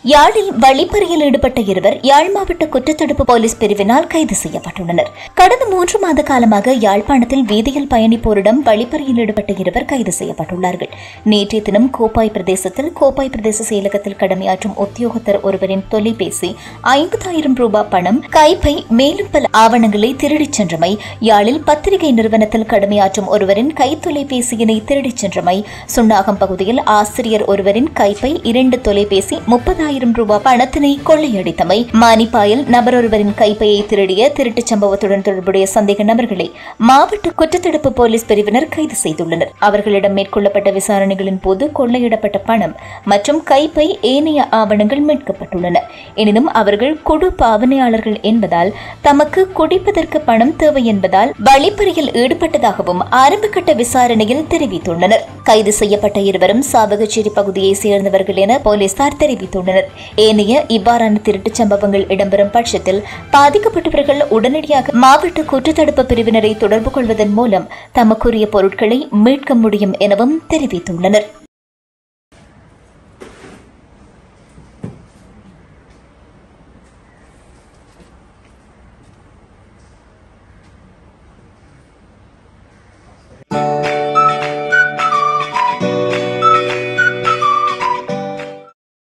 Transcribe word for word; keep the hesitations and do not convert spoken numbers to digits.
யாழில் வழிப்பறியில் ஈடுபட்ட இருவர் யாழ் மாவட்ட குற்றத்தடுப்பு போலீஸ் பிரிவினால் கைது செய்யப்பட்டுள்ளனர். கடந்த மூன்று மாத காலமாக யாழ்ப்பாணத்தில் வீதியில் பயணிப்போரிடம் வழிப்பறியில் ஈடுபட்ட இருவர் கைது செய்யப்பட்டுள்ளார்கள். நேற்றைய தினம் கோப்பாய் பிரதேசத்தில் கோப்பாய் பிரதேச செயலகத்தில் கடமையாற்றும் உத்தியோகத்தர் ஒருவரின் தொலைபேசி, ஐம்பதாயிரம் ரூபாய் பணம், கைப்பை, மேலும் பல ஆவணங்களை திருடிச் சென்றமை, யாழில் பத்திரிகை நிறுவனத்தில் கடமையாற்றும் ஒருவரின் கை தொலைபேசியினை திருடிச் சென்றமை, சுன்னாகம் பகுதியில் ஆசிரியர் ஒருவரின் கைப்பை, இரண்டு தொலைபேசி, முப்பதாயிரம் ரூபாய் பணத்தினை கொள்ளையடித்தமை, மானிப்பாயில் நபரொருவரின் கைப்பையை திருடிய திருட்டுச் சம்பவத்துடன் தொடர்புடைய சந்தேக நபர்களை மாவட்ட குற்றத்தடுப்பு போலீஸ் பிரிவினர் கைது செய்துள்ளனர். அவர்களிடம் மேற்கொள்ளப்பட்ட விசாரணைகளின் போது கொள்ளையிடப்பட்ட பணம் மற்றும் கைப்பை, ஏனைய ஆவணங்கள் மீட்கப்பட்டுள்ளன. எனினும் அவர்கள் குடு பாவனையாளர்கள் என்பதால் தமக்கு குடிப்பதற்கு பணம் தேவை என்பதால் வழிப்பறியில் ஈடுபட்டதாகவும் ஆரம்பகட்ட விசாரணையில் தெரிவித்துள்ளனர். கைது செய்யப்பட்ட இருவரும் சாவகச்சேரி பகுதியை சேர்ந்தவர்கள் என போலீசார் தெரிவித்துள்ளனர். ஏனைய இவ்வாறான திருட்டுச் சம்பவங்கள் இடம்பெறும் பட்சத்தில் பாதிக்கப்பட்டவர்கள் உடனடியாக மாவட்ட குற்றத்தடுப்பு பிரிவினரை தொடர்பு கொள்வதன் மூலம் தமக்குரிய பொருட்களை மீட்க முடியும் எனவும் தெரிவித்துள்ளனர்.